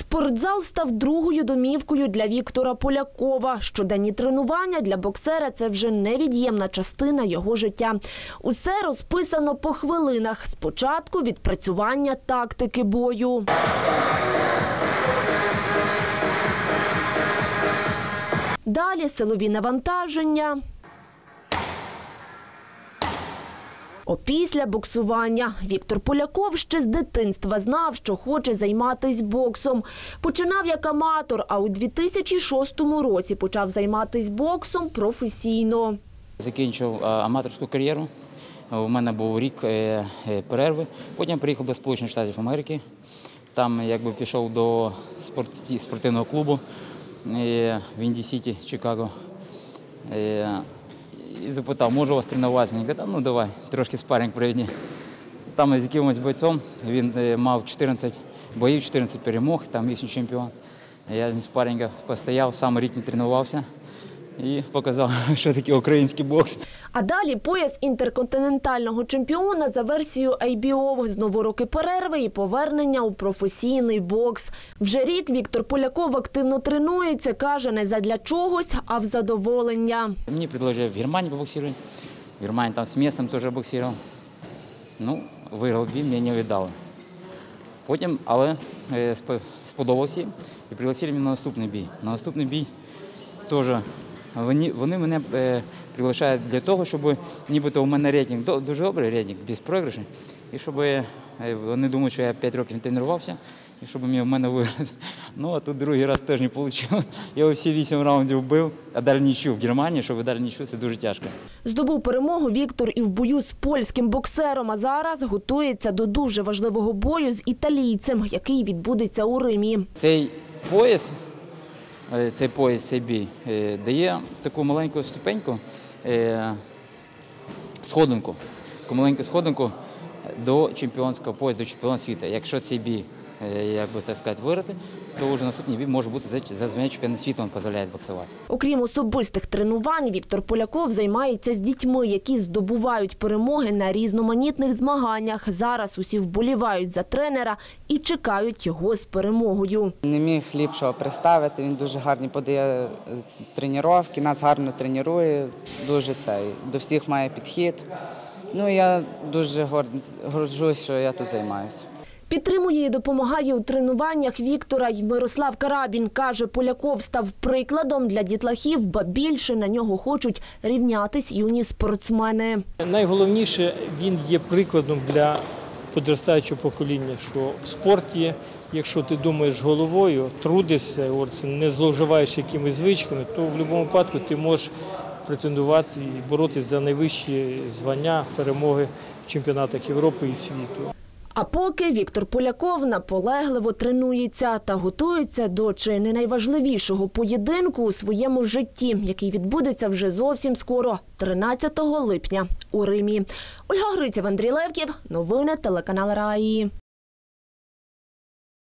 Спортзал став другою домівкою для Віктора Полякова. Щоденні тренування для боксера – це вже невід'ємна частина його життя. Усе розписано по хвилинах. Спочатку відпрацювання тактики бою. Далі силові навантаження. Опісля боксування. Віктор Поляков ще з дитинства знав, що хоче займатися боксом. Починав як аматор, а у 2006 році почав займатися боксом професійно. Закінчив аматорську кар'єру. У мене був рік перерви. Потім приїхав до Сполучених Штатів Америки. Там пішов до спортивного клубу в Інді-Сіті, Чикаго. І запитав, можу вас тренуватися? Він каже, ну давай, трошки спарринг проведні. Там з якимось бойцом, він мав 14 боїв, 14 перемог, там їхній чемпіон. Я з ним спаррингах постояв, сам рік не тренувався і показав, що таке український бокс. А далі пояс інтерконтинентального чемпіона за версією IBO, знову роки перерви і повернення у професійний бокс. Вже рік Віктор Поляков активно тренується, каже, не задля чогось, а в задоволення. Мені предложили в Германії побоксувати. В Германії там з містом теж боксував. Ну, виграв бій, мені не віддали. Потім, але сподобався і пригласили мене на наступний бій. На наступний бій теж вони мене приглашають для того, щоб нібито у мене рейтинг, дуже добрий рейтинг, без програшу, і щоб вони думають, що я 5 років не тренувався, і щоб в мене виграти. Ну, а тут другий раз теж не вийшло. Я всі 8 раундів бив, а далі нічого в Германії, щоб далі нічого, це дуже тяжко. Здобув перемогу Віктор і в бою з польським боксером, а зараз готується до дуже важливого бою з італійцем, який відбудеться у Римі. Цей бій дає таку маленьку ступеньку, сходинку, таку маленьку сходинку до чемпіонського поясу, до чемпіона світу. Якщо цей бій, виграти, то вже наступний бій може бути за звання чемпіона світу, він дозволяє боксувати. Окрім особистих тренувань, Віктор Поляков займається з дітьми, які здобувають перемоги на різноманітних змаганнях. Зараз усі вболівають за тренера і чекають його з перемогою. Не міг ліпшого представити, він дуже гарні подає тренування, нас гарно тренує, дуже до всіх має підхід. Ну, я дуже горджусь, що я тут займаюся. Підтримує і допомагає у тренуваннях Віктора й Мирослав Карабін. Каже, Поляков став прикладом для дітлахів, ба більше на нього хочуть рівнятись юні спортсмени. Найголовніше, він є прикладом для підростаючого покоління, що в спорті, якщо ти думаєш головою, трудишся, не зловживаєш якимись звичками, то в будь-якому випадку ти можеш претендувати і боротися за найвищі звання, перемоги в чемпіонатах Європи і світу. А поки Віктор Поляков наполегливо тренується та готується до чи не найважливішого поєдинку у своєму житті, який відбудеться вже зовсім скоро, 13 липня у Римі. Ольга Гриців, Андрій Левків. Новини телеканал Раї.